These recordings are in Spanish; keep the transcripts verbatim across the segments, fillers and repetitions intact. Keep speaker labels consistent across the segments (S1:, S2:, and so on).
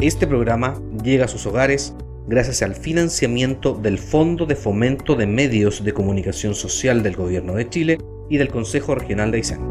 S1: Este programa llega a sus hogares gracias al financiamiento del Fondo de Fomento de Medios de Comunicación Social del Gobierno de Chile y del Consejo Regional de Aysén.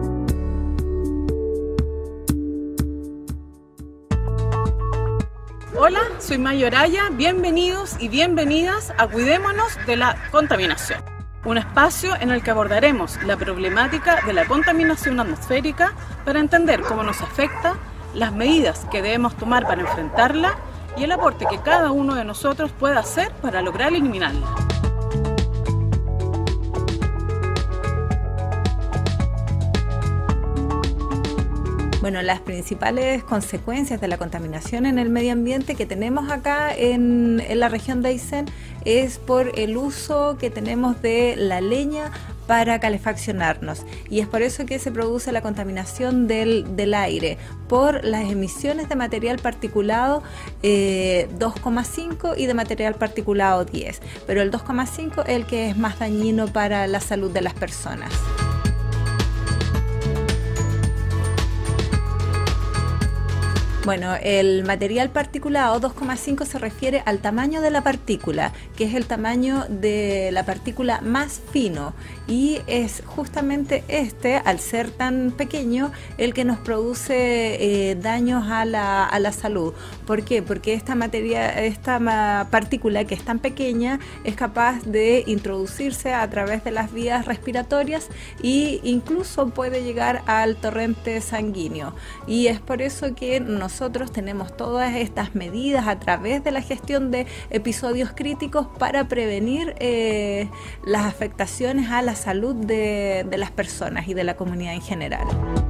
S2: Hola, soy Mayo Araya, bienvenidos y bienvenidas a Cuidémonos de la Contaminación, un espacio en el que abordaremos la problemática de la contaminación atmosférica para entender cómo nos afecta, las medidas que debemos tomar para enfrentarla y el aporte que cada uno de nosotros puede hacer para lograr eliminarla.
S3: Bueno, las principales consecuencias de la contaminación en el medio ambiente que tenemos acá en, en la región de Aysén es por el uso que tenemos de la leña para calefaccionarnos, y es por eso que se produce la contaminación del, del aire por las emisiones de material particulado eh, dos coma cinco y de material particulado diez, pero el dos coma cinco es el que es más dañino para la salud de las personas. Bueno, el material particulado dos coma cinco se refiere al tamaño de la partícula, que es el tamaño de la partícula más fino, y es justamente este, al ser tan pequeño, el que nos produce eh, daños a la, a la salud. ¿Por qué? Porque esta, materia, esta partícula, que es tan pequeña, es capaz de introducirse a través de las vías respiratorias e incluso puede llegar al torrente sanguíneo, y es por eso que nos Nosotros tenemos todas estas medidas a través de la gestión de episodios críticos para prevenir eh, las afectaciones a la salud de, de las personas y de la comunidad en general.